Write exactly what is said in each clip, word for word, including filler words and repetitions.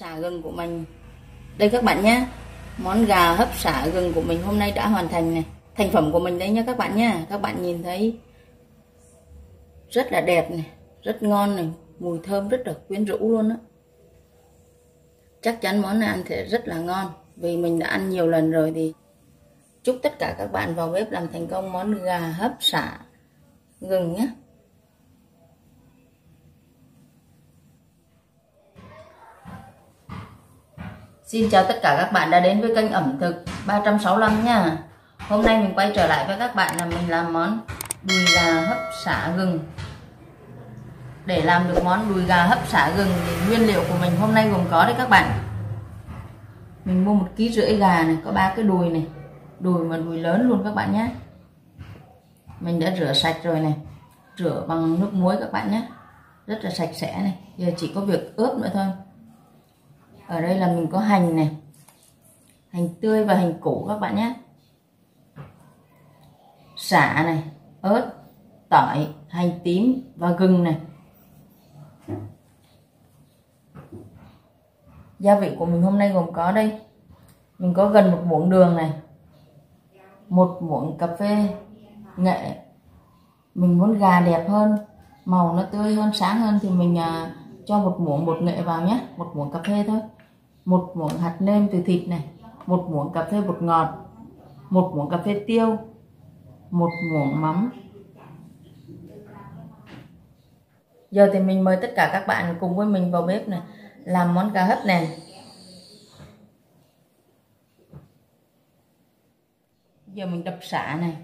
xả gừng của mình. Đây các bạn nhé, món gà hấp xả gừng của mình hôm nay đã hoàn thành này. Thành phẩm của mình đấy nhé các bạn nhé. Các bạn nhìn thấy rất là đẹp này, rất ngon này, mùi thơm rất là quyến rũ luôn đó. Chắc chắn món này ăn sẽ rất là ngon, vì mình đã ăn nhiều lần rồi. Thì chúc tất cả các bạn vào bếp làm thành công món gà hấp xả gừng nhé. Xin chào tất cả các bạn đã đến với kênh ẩm thực ba trăm sáu mươi lăm nha. Hôm nay mình quay trở lại với các bạn là mình làm món đùi gà hấp xả gừng. Để làm được món đùi gà hấp xả gừng thì nguyên liệu của mình hôm nay gồm có đấy các bạn. Mình mua một ký rưỡi gà này, có ba cái đùi này, đùi mà đùi lớn luôn các bạn nhé. Mình đã rửa sạch rồi này, rửa bằng nước muối các bạn nhé, rất là sạch sẽ này. Giờ chỉ có việc ướp nữa thôi. Ở đây là mình có hành này, hành tươi và hành củ các bạn nhé, sả này, ớt, tỏi, hành tím và gừng này. Gia vị của mình hôm nay gồm có đây, mình có gần một muỗng đường này, một muỗng cà phê nghệ. Mình muốn gà đẹp hơn, màu nó tươi hơn, sáng hơn thì mình à, cho một muỗng bột nghệ vào nhé, một muỗng cà phê thôi. Một muỗng hạt nêm từ thịt này, một muỗng cà phê bột ngọt, một muỗng cà phê tiêu, một muỗng mắm. Giờ thì mình mời tất cả các bạn cùng với mình vào bếp này làm món gà hấp này. Giờ mình đập sả này,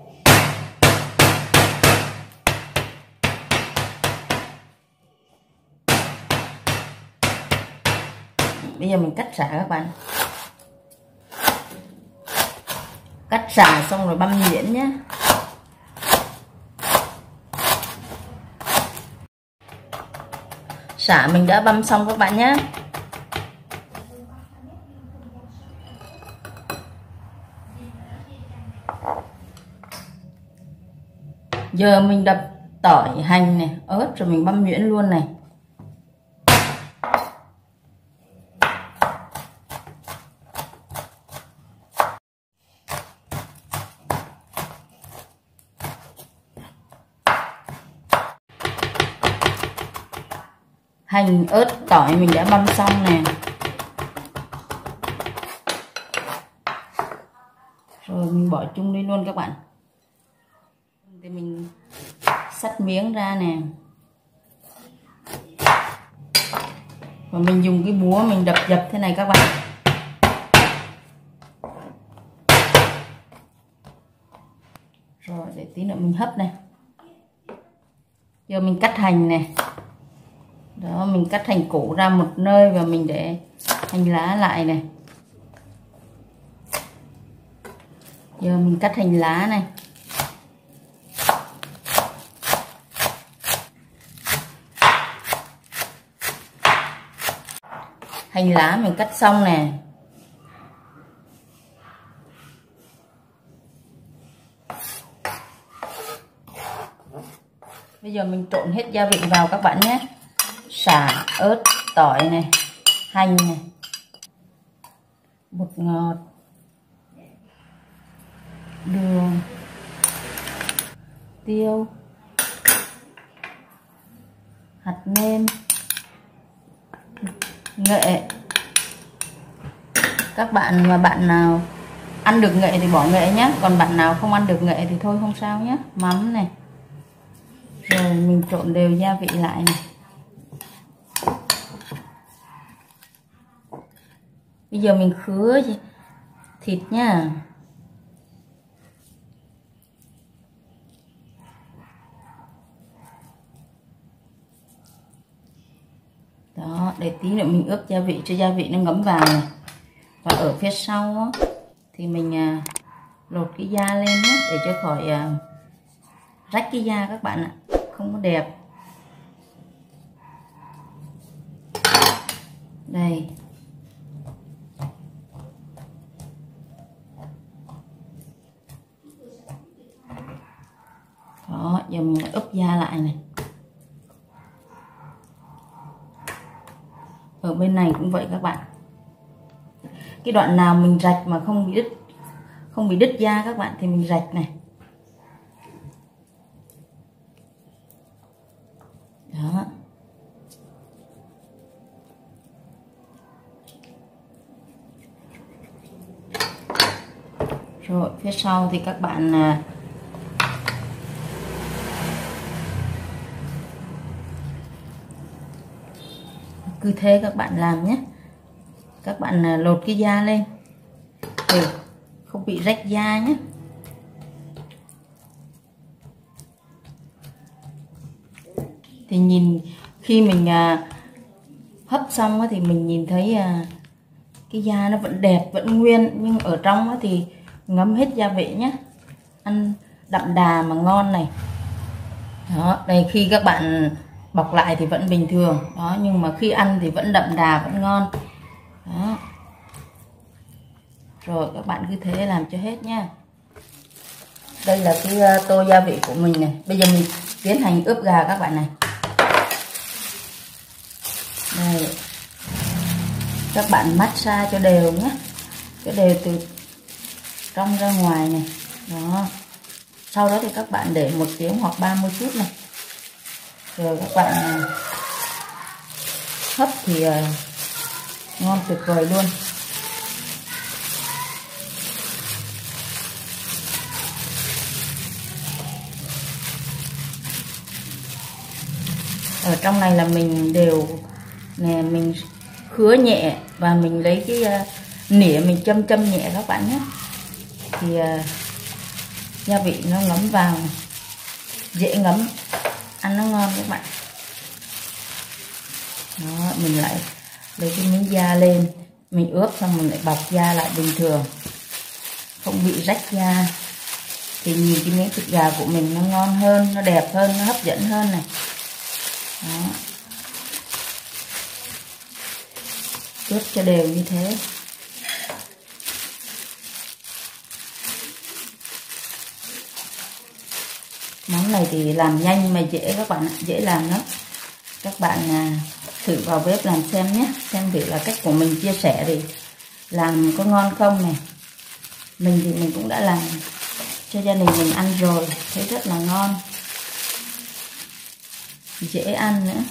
bây giờ mình cắt sả các bạn, cắt sả xong rồi băm nhuyễn nhé. Sả mình đã băm xong các bạn nhé. Giờ mình đập tỏi, hành này, ớt rồi mình băm nhuyễn luôn này. Hành, ớt, tỏi mình đã băm xong nè. Rồi mình bỏ chung đi luôn các bạn. Thì mình xắt miếng ra nè. Và mình dùng cái búa mình đập dập thế này các bạn. Rồi để tí nữa mình hấp này. Giờ mình cắt hành này. Đó, mình cắt hành củ ra một nơi và mình để hành lá lại này. Giờ mình cắt hành lá này. Hành lá mình cắt xong nè. Bây giờ mình trộn hết gia vị vào các bạn nhé. Sả, ớt, tỏi này, hành này, bột ngọt, đường, tiêu, hạt nêm, nghệ. Các bạn mà bạn nào ăn được nghệ thì bỏ nghệ nhé, còn bạn nào không ăn được nghệ thì thôi không sao nhé. Mắm này. Rồi mình trộn đều gia vị lại này. Bây giờ mình khứa thịt nha. Đó, để tí nữa mình ướp gia vị cho gia vị nó ngấm vào này. Và ở phía sau á, thì mình à, lột cái da lên nhé, để cho khỏi à, rách cái da các bạn ạ, không có đẹp. Đây. Đó, giờ mình ướp da lại này. Ở bên này cũng vậy các bạn. Cái đoạn nào mình rạch mà không bị đứt không bị đứt da các bạn thì mình rạch này. Đó. Rồi phía sau thì các bạn cứ thế các bạn làm nhé. Các bạn lột cái da lên để không bị rách da nhé. Thì nhìn khi mình hấp xong thì mình nhìn thấy cái da nó vẫn đẹp, vẫn nguyên, nhưng ở trong thì ngấm hết gia vị nhé, ăn đậm đà mà ngon này. Đó, đây khi các bạn bọc lại thì vẫn bình thường đó, nhưng mà khi ăn thì vẫn đậm đà, vẫn ngon đó. Rồi các bạn cứ thế làm cho hết nha. Đây là cái tô gia vị của mình này. Bây giờ mình tiến hành ướp gà các bạn này. Đây, các bạn massage cho đều nhé, cho đều từ trong ra ngoài này. Đó. Sau đó thì các bạn để một tiếng hoặc ba mươi phút này. Rồi các bạn hấp thì ngon tuyệt vời luôn. Ở trong này là mình đều nè, mình khứa nhẹ và mình lấy cái uh, nĩa mình châm châm nhẹ các bạn nhé, thì uh, gia vị nó ngấm vào, dễ ngấm, ăn nó ngon các bạn. Đó, mình lại lấy cái miếng da lên, mình ướp xong mình lại bọc da lại bình thường, không bị rách da, thì nhìn cái miếng thịt gà của mình nó ngon hơn, nó đẹp hơn, nó hấp dẫn hơn này. Đó. Ướp cho đều như thế. Món này thì làm nhanh mà dễ các bạn, dễ làm lắm. Các bạn à, thử vào bếp làm xem nhé, xem thử là cách của mình chia sẻ thì làm có ngon không này. Mình thì mình cũng đã làm cho gia đình mình ăn rồi, thấy rất là ngon, dễ ăn nữa.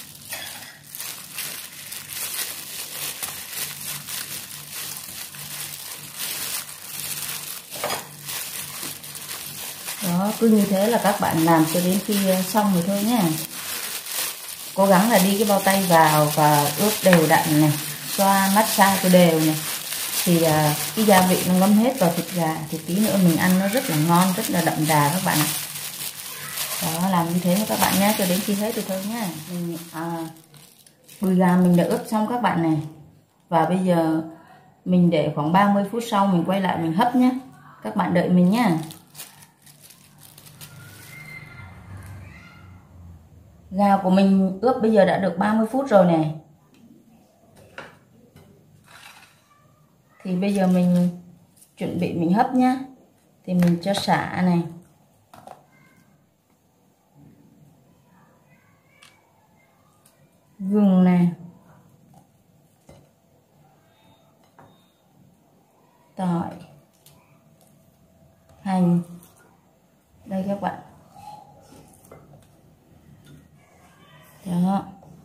Đó, cứ như thế là các bạn làm cho đến khi xong rồi thôi nhé. Cố gắng là đi cái bao tay vào và ướp đều đặn này, xoa massage cho đều này, thì uh, cái gia vị nó ngấm hết vào thịt gà, thì tí nữa mình ăn nó rất là ngon, rất là đậm đà các bạn ạ. Đó, làm như thế các bạn nhé, cho đến khi hết thì thôi nhé. Mình, à, đùi gà mình đã ướp xong các bạn này, và bây giờ mình để khoảng ba mươi phút sau mình quay lại mình hấp nhé. Các bạn đợi mình nhé. Gà của mình ướp bây giờ đã được ba mươi phút rồi này. Thì bây giờ mình chuẩn bị mình hấp nhá. Thì mình cho sả này, gừng này, tỏi, hành. Đây các bạn. Đó.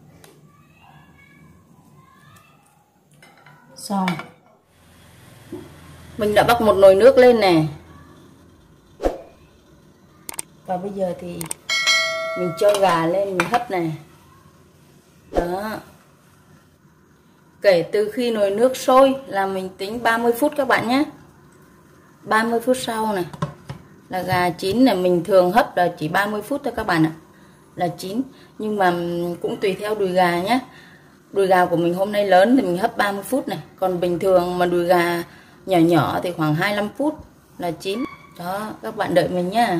Xong. Mình đã bắc một nồi nước lên nè. Và bây giờ thì mình cho gà lên mình hấp này. Đó. Kể từ khi nồi nước sôi là mình tính ba mươi phút các bạn nhé. ba mươi phút sau này là gà chín này, mình thường hấp là chỉ ba mươi phút thôi các bạn ạ. Là chín, nhưng mà cũng tùy theo đùi gà nhé. Đùi gà của mình hôm nay lớn thì mình hấp ba mươi phút này, còn bình thường mà đùi gà nhỏ nhỏ thì khoảng hai mươi lăm phút là chín. Đó, các bạn đợi mình nhá.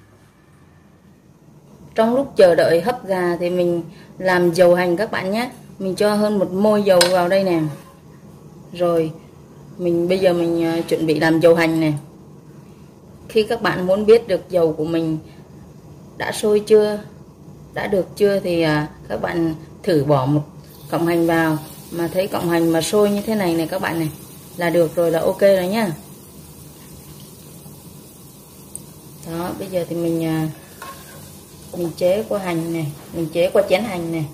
Trong lúc chờ đợi hấp gà thì mình làm dầu hành các bạn nhé. Mình cho hơn một môi dầu vào đây nè. Rồi mình bây giờ mình chuẩn bị làm dầu hành này. Khi các bạn muốn biết được dầu của mình đã sôi chưa, đã được chưa, thì các bạn thử bỏ một cọng hành vào, mà thấy cọng hành mà sôi như thế này này các bạn này là được rồi, là ok rồi nhá. Đó, bây giờ thì mình mình chế qua hành này, mình chế qua chén hành này.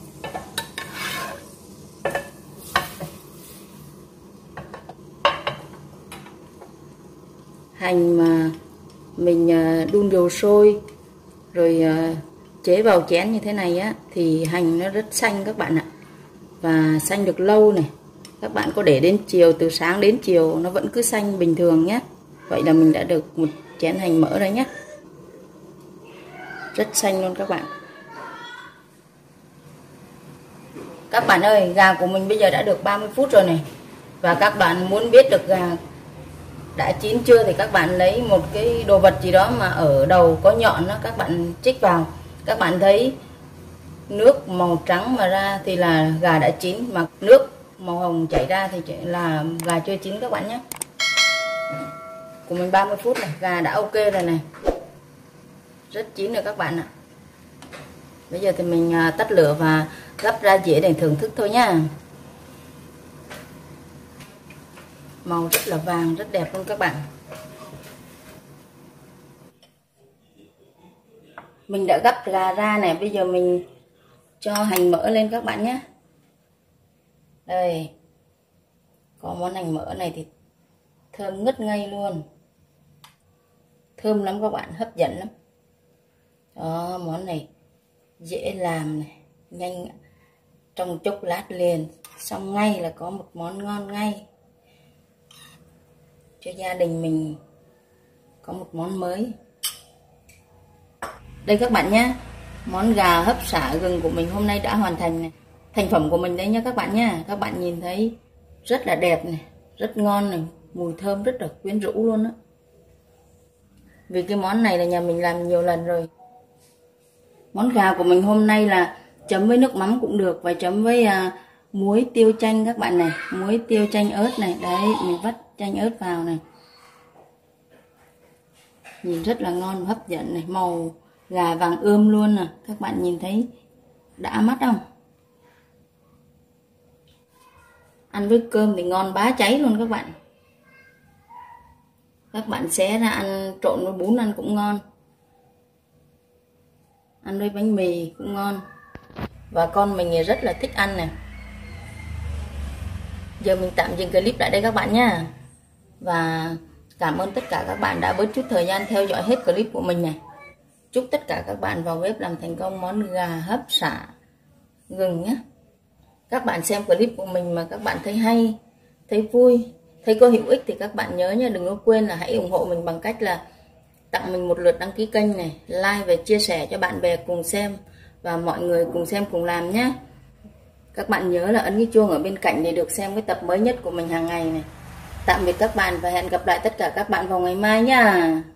Hành mà mình đun dầu sôi rồi chế vào chén như thế này á thì hành nó rất xanh các bạn ạ, và xanh được lâu này. Các bạn có để đến chiều, từ sáng đến chiều nó vẫn cứ xanh bình thường nhé. Vậy là mình đã được một chén hành mỡ đấy nhé, rất xanh luôn các bạn. Các bạn ơi, gà của mình bây giờ đã được ba mươi phút rồi này. Và các bạn muốn biết được gà đã chín chưa thì các bạn lấy một cái đồ vật gì đó mà ở đầu có nhọn đó, các bạn chích vào. Các bạn thấy nước màu trắng mà ra thì là gà đã chín, mà nước màu hồng chảy ra thì là gà chưa chín các bạn nhé. Của mình ba mươi phút này, gà đã ok rồi này, rất chín rồi các bạn ạ. Bây giờ thì mình tắt lửa và gắp ra dĩa để thưởng thức thôi nhá. Màu rất là vàng, rất đẹp luôn các bạn. Mình đã gắp gà ra này, bây giờ mình cho hành mỡ lên các bạn nhé. Đây, có món hành mỡ này thì thơm ngất ngây luôn, thơm lắm các bạn, hấp dẫn lắm. Đó, món này dễ làm này, nhanh, trong chốc lát liền xong ngay là có một món ngon ngay cho gia đình mình, có một món mới. Đây các bạn nhé, món gà hấp xả gừng của mình hôm nay đã hoàn thành này. Thành phẩm của mình đấy nhé các bạn nhé. Các bạn nhìn thấy rất là đẹp này, rất ngon này, mùi thơm rất là quyến rũ luôn á. Vì cái món này là nhà mình làm nhiều lần rồi. Món gà của mình hôm nay là chấm với nước mắm cũng được, và chấm với à, muối tiêu chanh các bạn này, muối tiêu chanh ớt này. Đấy, mình vắt chanh ớt vào này, nhìn rất là ngon, hấp dẫn này, màu gà vàng ươm luôn nè, các bạn nhìn thấy đã mắt không? Ăn với cơm thì ngon bá cháy luôn các bạn. Các bạn xé ra ăn trộn với bún ăn cũng ngon, ăn với bánh mì cũng ngon. Và con mình rất là thích ăn này. Giờ mình tạm dừng clip lại đây các bạn nha. Và cảm ơn tất cả các bạn đã bớt chút thời gian theo dõi hết clip của mình này. Chúc tất cả các bạn vào bếp làm thành công món gà hấp xả gừng nhé. Các bạn xem clip của mình mà các bạn thấy hay, thấy vui, thấy có hữu ích thì các bạn nhớ nha, đừng có quên là hãy ủng hộ mình bằng cách là tặng mình một lượt đăng ký kênh này, like và chia sẻ cho bạn bè cùng xem và mọi người cùng xem cùng làm nhé. Các bạn nhớ là ấn cái chuông ở bên cạnh để được xem cái tập mới nhất của mình hàng ngày này. Tạm biệt các bạn và hẹn gặp lại tất cả các bạn vào ngày mai nha.